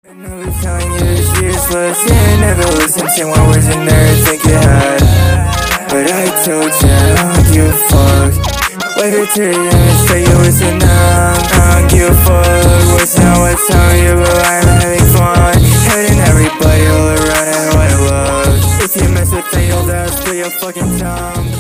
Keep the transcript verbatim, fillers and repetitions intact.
I know it's telling you it's useless. You never listen to my words and never think you had. But I told you I don't give a fuck. Waited till the end and say you listen now. I don't give a fuck. What's not what's telling you, but I'm having fun. Hurting everybody all around and what I love. If you mess with me, you'll die, split your fucking tongue.